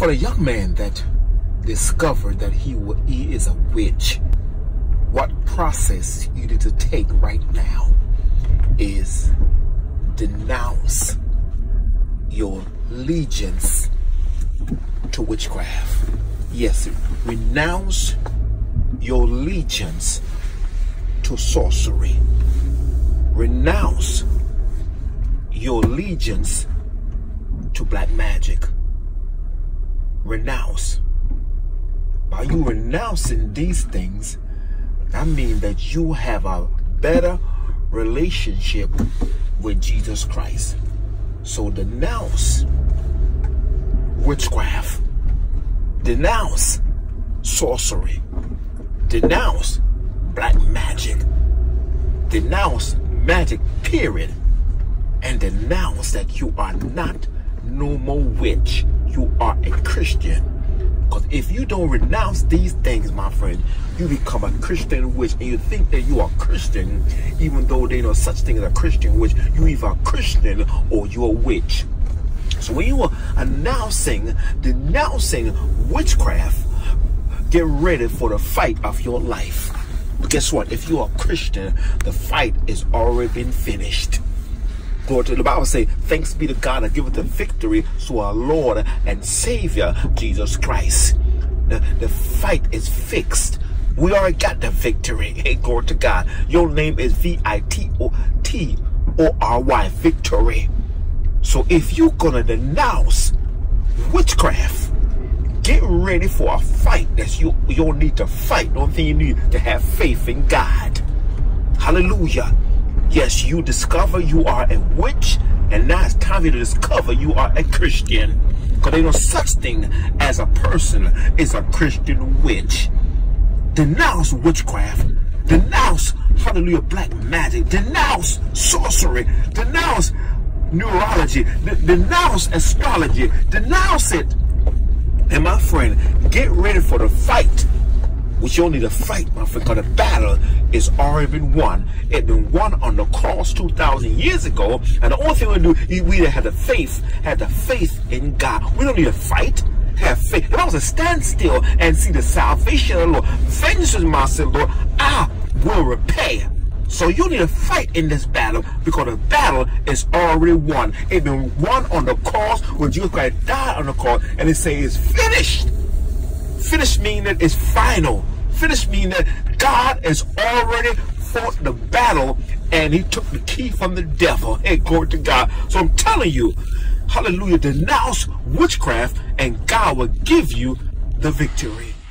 For the young man that discovered that he is a witch, what process you need to take right now is denounce your allegiance to witchcraft. Yes, renounce your allegiance to sorcery. Renounce your allegiance to black magic. Renounce. By you renouncing these things, I mean that you have a better relationship with Jesus Christ. So denounce witchcraft. Denounce sorcery. Denounce black magic. Denounce magic, period. And denounce that you are not no more witch. You are a Christian. Because if you don't renounce these things, my friend, you become a Christian witch, and you think that you are Christian, even though there ain't no such thing as a Christian witch. You either a Christian or you're a witch. So when you are denouncing witchcraft, get ready for the fight of your life. But guess what? If you are a Christian, the fight is already been finished. Glory to the Bible say, thanks be to God that giveth the victory to our Lord and Savior, Jesus Christ. The fight is fixed. We already got the victory. Hey, glory to God. Your name is V-I-T-O-T-O-R-Y, victory. So if you're going to denounce witchcraft, get ready for a fight that you don't need to fight. The only thing you need to have faith in God. Hallelujah. Yes, you discover you are a witch, and now it's time for you to discover you are a Christian. Because there's no such thing as a person is a Christian witch. Denounce witchcraft. Denounce, hallelujah, black magic. Denounce sorcery. Denounce neurology. Denounce astrology. Denounce it. And my friend, get ready for the fight. Which you don't need to fight, my friend, because the battle is already been won. It been won on the cross 2,000 years ago. And the only thing we do, we had the faith in God. We don't need to fight. Have faith. The Bible says, stand still and see the salvation of the Lord. Vengeance is mine, said the Lord. I will repay. So you need to fight in this battle, because the battle is already won. It been won on the cross when Jesus Christ died on the cross, and it says it's finished. Finished meaning that it's final. Finished meaning that God has already fought the battle, and he took the key from the devil. Hey, glory to God. So I'm telling you, hallelujah, denounce witchcraft, and God will give you the victory.